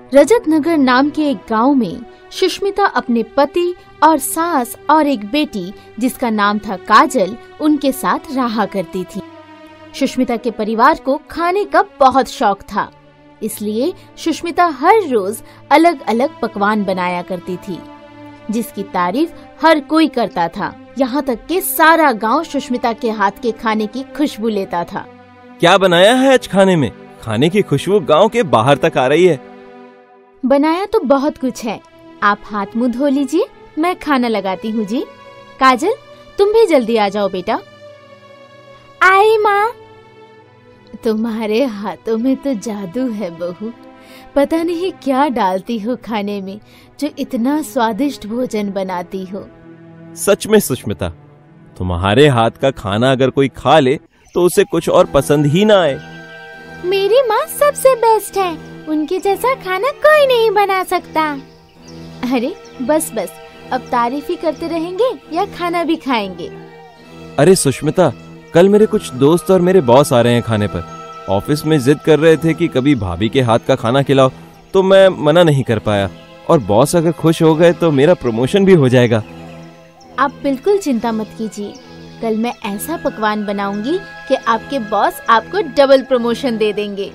रजतनगर नाम के एक गांव में सुष्मिता अपने पति और सास और एक बेटी जिसका नाम था काजल उनके साथ रहा करती थी। सुष्मिता के परिवार को खाने का बहुत शौक था, इसलिए सुष्मिता हर रोज अलग अलग पकवान बनाया करती थी जिसकी तारीफ हर कोई करता था। यहाँ तक कि सारा गांव सुष्मिता के हाथ के खाने की खुशबू लेता था। क्या बनाया है आज खाने में? खाने की खुशबू गांव के बाहर तक आ रही है। बनाया तो बहुत कुछ है, आप हाथ मुंह धो लीजिए, मैं खाना लगाती हूँ जी। काजल तुम भी जल्दी आ जाओ बेटा। आई माँ। तुम्हारे हाथों में तो जादू है बहू, पता नहीं क्या डालती हो खाने में जो इतना स्वादिष्ट भोजन बनाती हो। सच में सुष्मिता, तुम्हारे हाथ का खाना अगर कोई खा ले तो उसे कुछ और पसंद ही ना आए। मेरी माँ सबसे बेस्ट है, उनके जैसा खाना कोई नहीं बना सकता। अरे बस बस, अब तारीफ ही करते रहेंगे या खाना भी खाएंगे? अरे सुष्मिता, कल मेरे कुछ दोस्त और मेरे बॉस आ रहे हैं खाने पर। ऑफिस में जिद कर रहे थे कि कभी भाभी के हाथ का खाना खिलाओ, तो मैं मना नहीं कर पाया। और बॉस अगर खुश हो गए तो मेरा प्रमोशन भी हो जाएगा। आप बिल्कुल चिंता मत कीजिए, कल मैं ऐसा पकवान बनाऊंगी कि आपके बॉस आपको डबल प्रमोशन दे देंगे।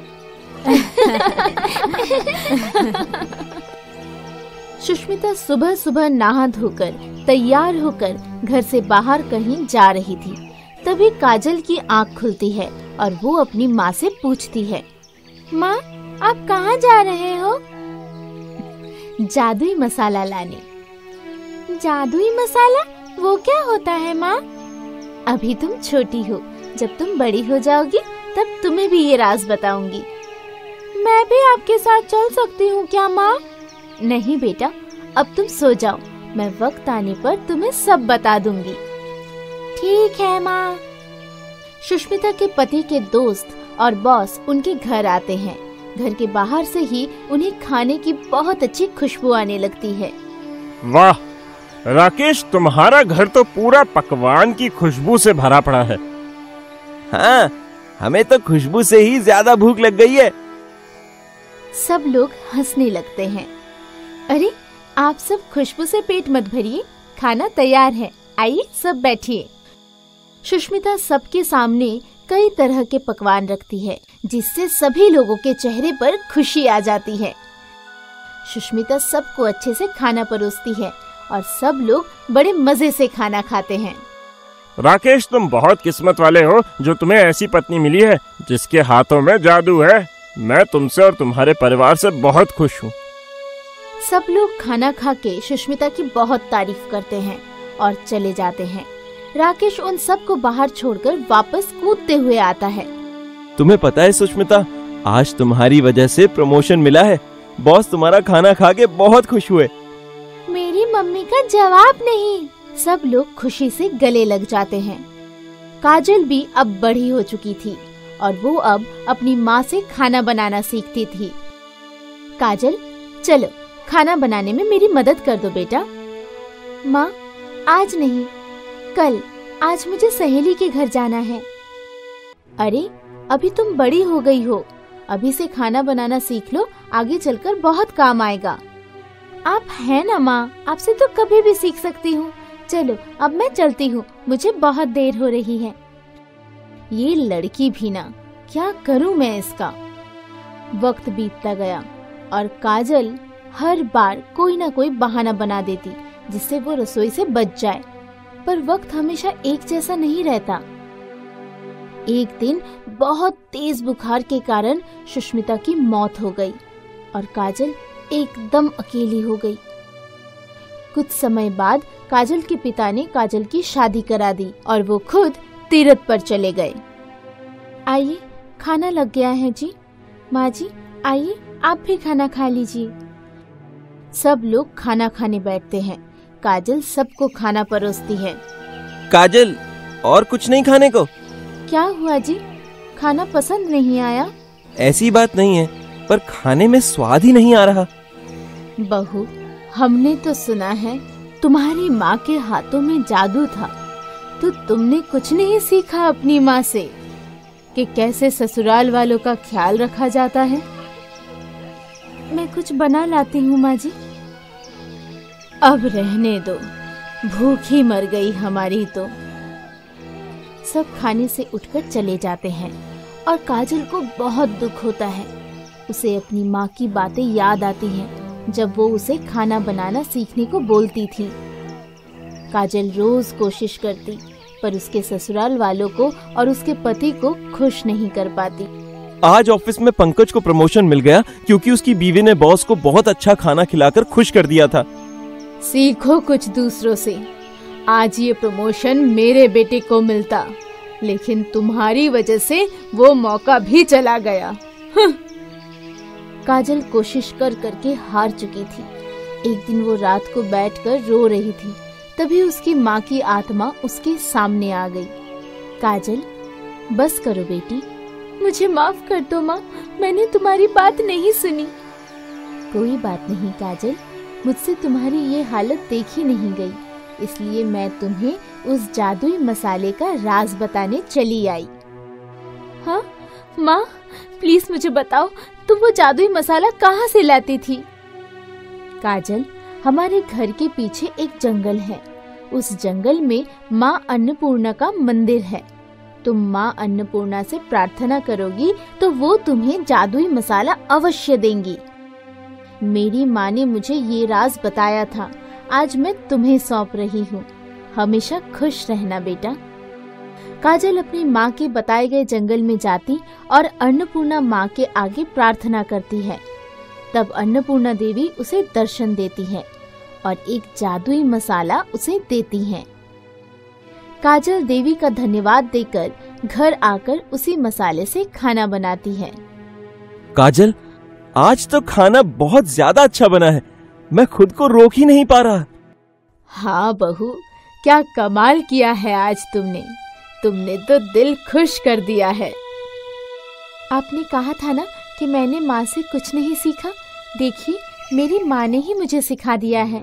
सुष्मिता सुबह सुबह नहा धोकर तैयार होकर घर से बाहर कहीं जा रही थी। तभी काजल की आंख खुलती है और वो अपनी माँ से पूछती है, माँ आप कहाँ जा रहे हो? जादुई मसाला लाने। जादुई मसाला? वो क्या होता है माँ? अभी तुम छोटी हो, जब तुम बड़ी हो जाओगी तब तुम्हें भी ये राज बताऊंगी। मैं भी आपके साथ चल सकती हूँ क्या माँ? नहीं बेटा, अब तुम सो जाओ, मैं वक्त आने पर तुम्हें सब बता दूंगी। ठीक है माँ। सुष्मिता के पति के दोस्त और बॉस उनके घर आते हैं। घर के बाहर से ही उन्हें खाने की बहुत अच्छी खुशबू आने लगती है। वाह राकेश, तुम्हारा घर तो पूरा पकवान की खुशबू से भरा पड़ा है। हाँ, हमें तो खुशबू से ही ज्यादा भूख लग गई है। सब लोग हंसने लगते हैं। अरे आप सब खुशबू से पेट मत भरिए, खाना तैयार है, आइए सब बैठिए। सुष्मिता सबके सामने कई तरह के पकवान रखती है जिससे सभी लोगों के चेहरे पर खुशी आ जाती है। सुष्मिता सबको अच्छे से खाना परोसती है और सब लोग बड़े मजे से खाना खाते हैं। राकेश, तुम बहुत किस्मत वाले हो जो तुम्हें ऐसी पत्नी मिली है जिसके हाथों में जादू है। मैं तुमसे और तुम्हारे परिवार से बहुत खुश हूँ। सब लोग खाना खा के सुष्मिता की बहुत तारीफ करते हैं और चले जाते हैं। राकेश उन सबको बाहर छोड़कर वापस कूदते हुए आता है। तुम्हें पता है सुष्मिता, आज तुम्हारी वजह से प्रमोशन मिला है। बॉस तुम्हारा खाना खा के बहुत खुश हुए। मेरी मम्मी का जवाब नहीं। सब लोग खुशी से गले लग जाते हैं। काजल भी अब बड़ी हो चुकी थी और वो अब अपनी माँ से खाना बनाना सीखती थी। काजल चलो खाना बनाने में मेरी मदद कर दो बेटा। माँ आज नहीं, कल, आज मुझे सहेली के घर जाना है। अरे अभी तुम बड़ी हो गई हो, अभी से खाना बनाना सीख लो, आगे चलकर बहुत काम आएगा। आप हैं ना माँ, आपसे तो कभी भी सीख सकती हूँ। चलो अब मैं चलती हूँ, मुझे बहुत देर हो रही है। ये लड़की भी ना, क्या करूँ मैं इसका। वक्त बीतता गया और काजल हर बार कोई ना कोई बहाना बना देती जिससे वो रसोई से बच जाए, पर वक्त हमेशा एक जैसा नहीं रहता। एक दिन बहुत तेज बुखार के कारण सुष्मिता की मौत हो गई और काजल एकदम अकेली हो गई। कुछ समय बाद काजल के पिता ने काजल की शादी करा दी और वो खुद तीरथ पर चले गए। आइए खाना लग गया है जी। माँ जी आइए, आप भी खाना खा लीजिए। सब लोग खाना खाने बैठते हैं। काजल सबको खाना परोसती है। काजल, और कुछ नहीं खाने को? क्या हुआ जी, खाना पसंद नहीं आया? ऐसी बात नहीं है, पर खाने में स्वाद ही नहीं आ रहा। बहू, हमने तो सुना है तुम्हारी माँ के हाथों में जादू था, तो तुमने कुछ नहीं सीखा अपनी माँ से कि कैसे ससुराल वालों का ख्याल रखा जाता है? मैं कुछ बना लाती हूँ माँ जी। अब रहने दो, भूखी मर गई हमारी तो। सब खाने से उठकर चले जाते हैं और काजल को बहुत दुख होता है। उसे अपनी माँ की बातें याद आती हैं जब वो उसे खाना बनाना सीखने को बोलती थी। काजल रोज कोशिश करती पर उसके ससुराल वालों को और उसके पति को खुश नहीं कर पाती। आज ऑफिस में पंकज को प्रमोशन मिल गया क्योंकि उसकी बीवी ने बॉस को बहुत अच्छा खाना खिलाकर खुश कर दिया था। सीखो कुछ दूसरों से। आज ये प्रमोशन मेरे बेटे को मिलता, लेकिन तुम्हारी वजह से वो मौका भी चला गया। काजल कोशिश कर करके हार चुकी थी। एक दिन वो रात को बैठकर रो रही थी, तभी उसकी माँ की आत्मा उसके सामने आ गई। काजल, बस करो बेटी, मुझे माफ कर दो माँ, मैंने तुम्हारी बात नहीं सुनी। कोई बात नहीं काजल, मुझसे तुम्हारी ये हालत देखी नहीं गई, इसलिए मैं तुम्हें उस जादुई मसाले का राज बताने चली आई। हाँ माँ, प्लीज मुझे बताओ, तुम वो जादुई मसाला कहाँ से लाती थी? काजल, हमारे घर के पीछे एक जंगल है। उस जंगल में माँ अन्नपूर्णा का मंदिर है। तुम माँ अन्नपूर्णा से प्रार्थना करोगी तो वो तुम्हें जादुई मसाला अवश्य देंगी। मेरी माँ ने मुझे ये राज बताया था, आज मैं तुम्हें सौंप रही हूँ। हमेशा खुश रहना बेटा। काजल अपनी माँ के बताए गए जंगल में जाती और अन्नपूर्णा माँ के आगे प्रार्थना करती है। तब अन्नपूर्णा देवी उसे दर्शन देती है और एक जादुई मसाला उसे देती हैं। काजल देवी का धन्यवाद देकर घर आकर उसी मसाले से खाना बनाती है। काजल, आज तो खाना बहुत ज्यादा अच्छा बना है, मैं खुद को रोक ही नहीं पा रहा। हाँ बहू, क्या कमाल किया है आज तुमने तो दिल खुश कर दिया है। आपने कहा था ना कि मैंने माँ से कुछ नहीं सीखा, देखिए मेरी माँ ने ही मुझे सिखा दिया है।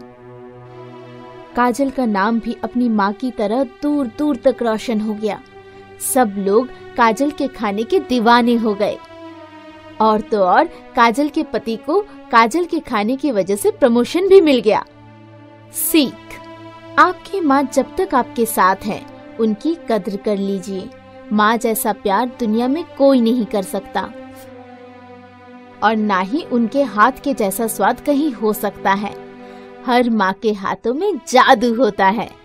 काजल का नाम भी अपनी माँ की तरह दूर दूर तक रोशन हो गया। सब लोग काजल के खाने के दीवाने हो गए। और तो और काजल के पति को काजल के खाने की वजह से प्रमोशन भी मिल गया। सीख, आपकी माँ जब तक आपके साथ है उनकी कद्र कर लीजिए। माँ जैसा प्यार दुनिया में कोई नहीं कर सकता और ना ही उनके हाथ के जैसा स्वाद कहीं हो सकता है। हर माँ के हाथों में जादू होता है।